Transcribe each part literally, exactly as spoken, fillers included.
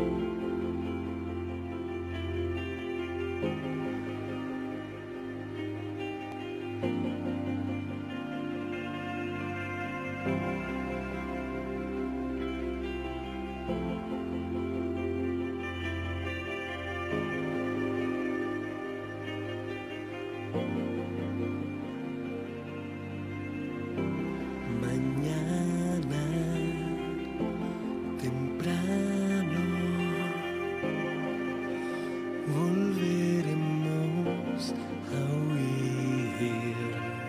Mañana temprano volveremos a huir.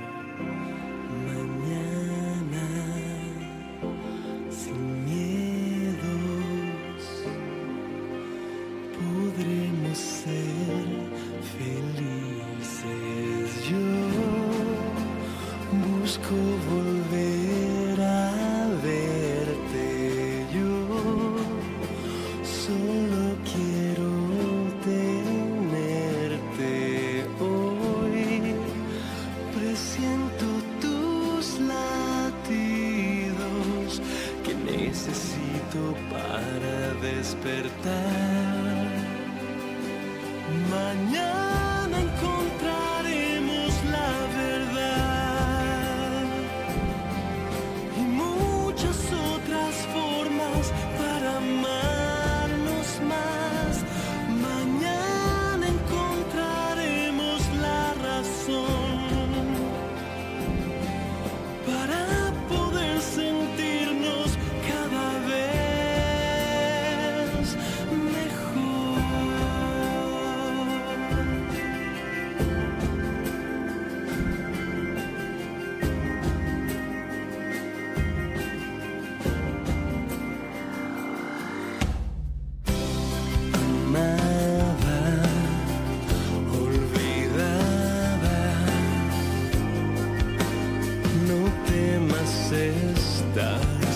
Mañana sin miedos podremos ser felices. Yo busco volver a verte, yo solo quiero tenerte hoy. Presiento tus latidos que necesito para despertar. Mañana encontraremos la verdad y muchas otras formas para amarnos más. Mañana encontraremos la razón para poder sentirnos cada vez mejor. Amaba, olvidaba, no temas estar